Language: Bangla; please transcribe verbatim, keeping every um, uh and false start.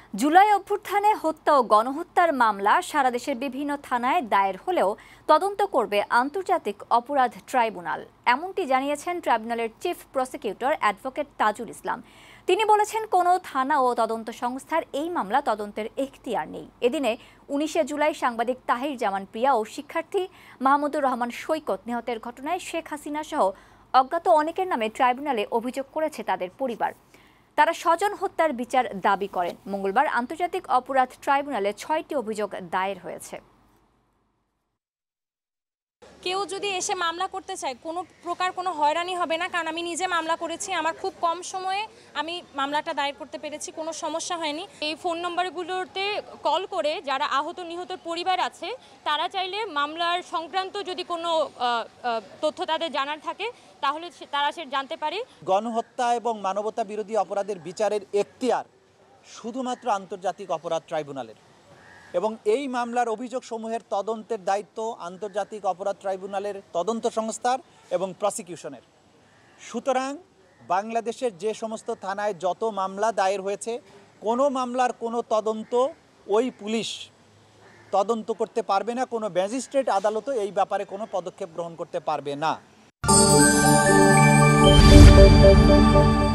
জুলাই অভ্যুত্থানে হত্যা ও গণহত্যার মামলা সারা দেশের বিভিন্ন থানায় দায়ের হলেও তদন্ত করবে আন্তর্জাতিক অপরাধ ট্রাইব্যুনাল। এমনটি জানিয়েছেন ট্রাইব্যুনালের chief prosecutor advocate Tajul Islam. তিনি বলেছেন, কোনো থানা ও তদন্ত সংস্থার এই মামলা তদন্তের এখতিয়ার নেই। এদিনে উনিশে জুলাই সাংবাদিক তাহির জামান প্রিয়া ও শিক্ষার্থী মাহমুদুর রহমান সৈকত নিহতের ঘটনায় শেখ হাসিনা সহ অজ্ঞাত অনেকের নামে ট্রাইব্যুনালে অভিযোগ করেছে তাদের পরিবার। তারা স্বজন হত্যার বিচার দাবি করেন। মঙ্গলবার আন্তর্জাতিক অপরাধ ট্রাইব্যুনালে ছয়টি অভিযোগ দায়ের হয়েছে। কেউ যদি এসে মামলা করতে চায় কোনো প্রকার কোনো হয়রানি হবে না, কারণ আমি নিজে মামলা করেছি। আমার খুব কম সময়ে আমি মামলাটা দায়ের করতে পেরেছি, কোনো সমস্যা হয়নি। এই ফোন নম্বরগুলোতে কল করে যারা আহত নিহতর পরিবার আছে তারা চাইলে মামলার সংক্রান্ত যদি কোনো তথ্য তাদের জানার থাকে তাহলে তারা সে জানতে পারে। গণহত্যা এবং মানবতা বিরোধী অপরাধের বিচারের এখতিয়ার শুধুমাত্র আন্তর্জাতিক অপরাধ ট্রাইব্যুনালের এবং এই মামলার অভিযোগসমূহের তদন্তের দায়িত্ব আন্তর্জাতিক অপরাধ ট্রাইব্যুনালের তদন্ত সংস্থার এবং প্রসিকিউশনের। সুতরাং বাংলাদেশের যে সমস্ত থানায় যত মামলা দায়ের হয়েছে, কোনো মামলার কোনো তদন্ত ওই পুলিশ তদন্ত করতে পারবে না, কোনো ম্যাজিস্ট্রেট আদালতও এই ব্যাপারে কোনো পদক্ষেপ গ্রহণ করতে পারবে না।